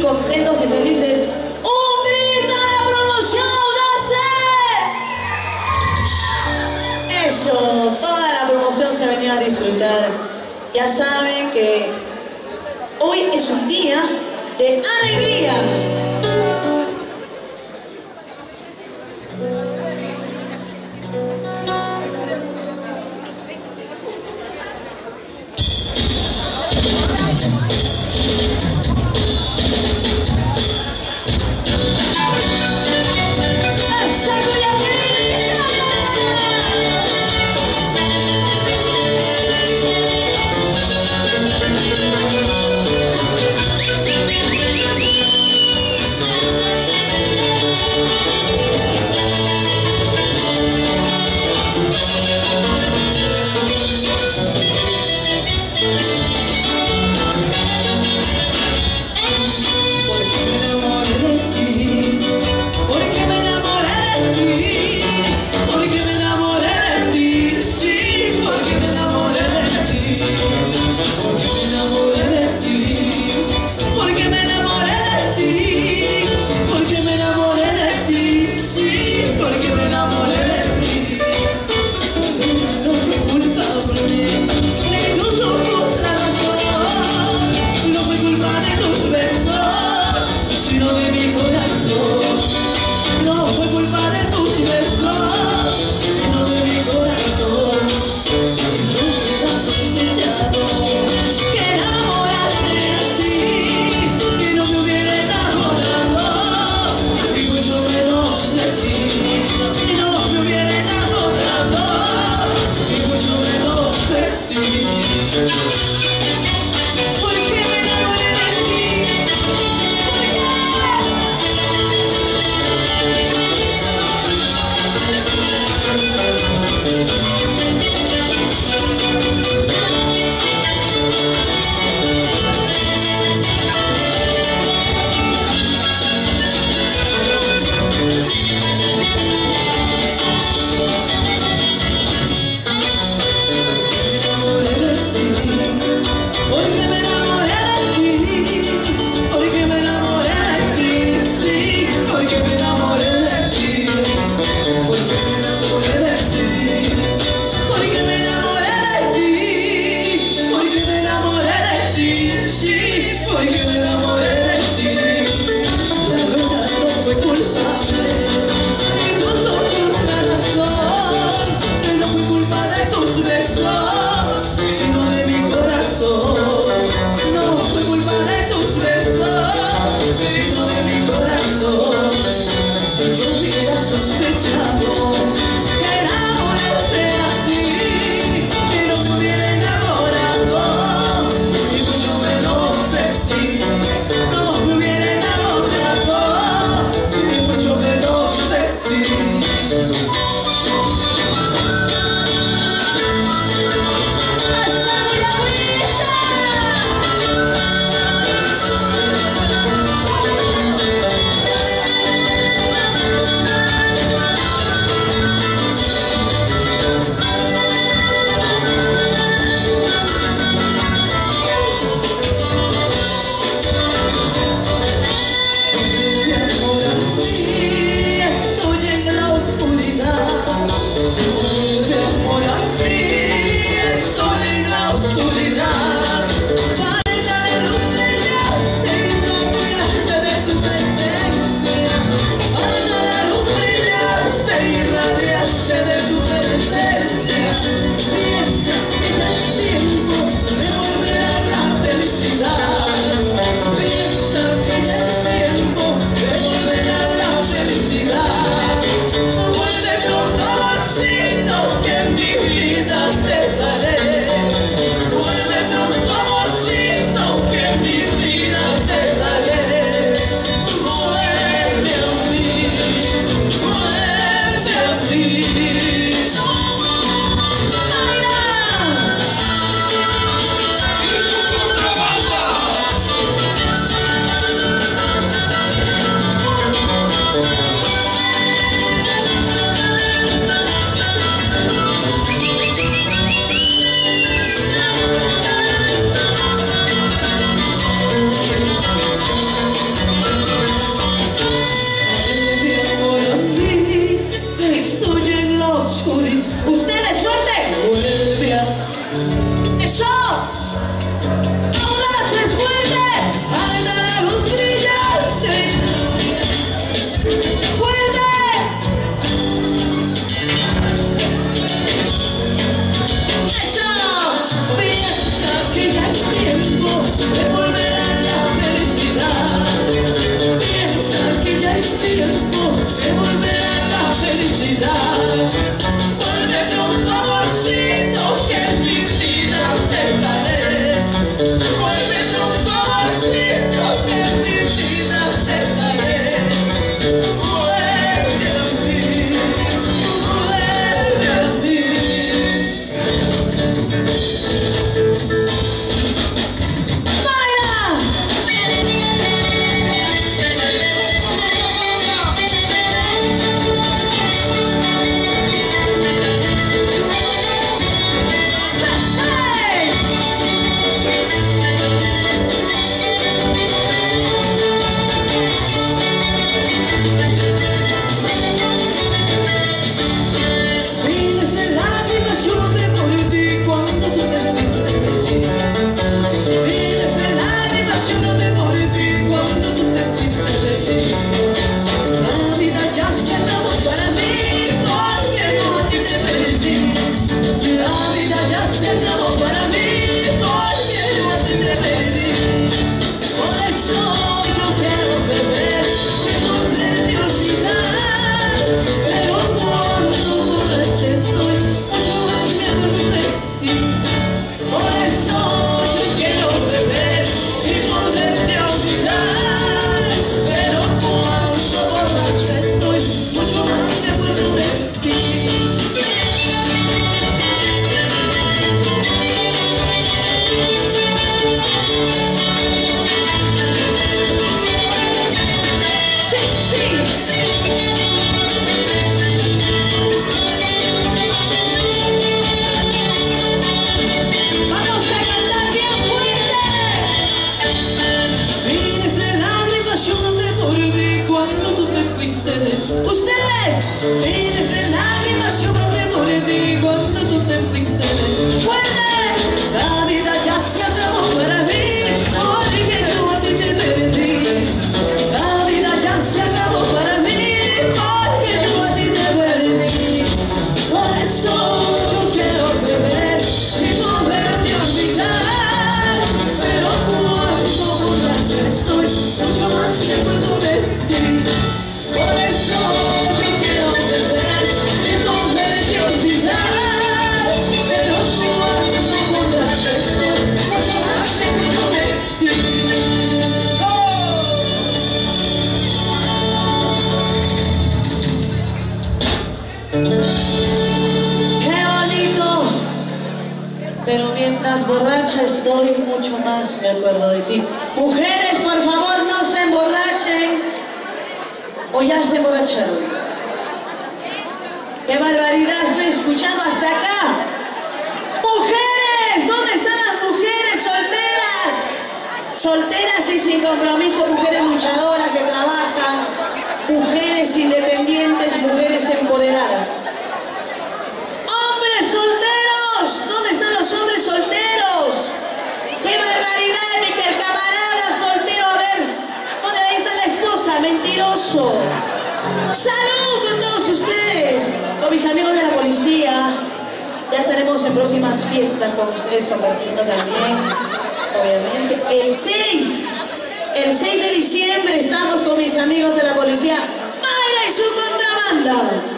contentos y felices. ¡Un grito a la promoción Audaces! Eso, toda la promoción se ha venido a disfrutar. Ya saben que hoy es un día de alegría. miles de lágrimas yo broté por ti cuando tú te fuiste. ¡Fuerte! La vida ya se acabó para mí, porque yo a ti te perdí. La vida ya se acabó para mí, porque yo a ti te perdí. Por eso yo quiero beber y poderte olvidar, pero cuando borracho estoy, mucho más me acuerdo de ti. Por eso yo quiero beber y poderte olvidar, pero cuando borracho estoy, mucho más me acuerdo de ti. ¡Qué bonito! Pero mientras borracha estoy, mucho más me acuerdo de ti. Mujeres, por favor, no se emborrachen. ¿O ya se emborracharon? ¡Qué barbaridad! Estoy escuchando hasta acá. ¡Mujeres! ¿Dónde están las mujeres solteras? Solteras y sin compromiso, mujeres luchadoras que trabajan, mujeres independientes, mujeres empoderadas. ¡Hombres solteros! ¿Dónde están los hombres solteros? ¡Qué barbaridad, mi que el camarada soltero! A ver, ¿dónde ahí está la esposa? ¡Mentiroso! ¡Salud con todos ustedes! Con mis amigos de la policía. Ya estaremos en próximas fiestas con ustedes compartiendo también, obviamente. El 6 de diciembre estamos con mis amigos de la policía. ¡Mayra y su contrabanda!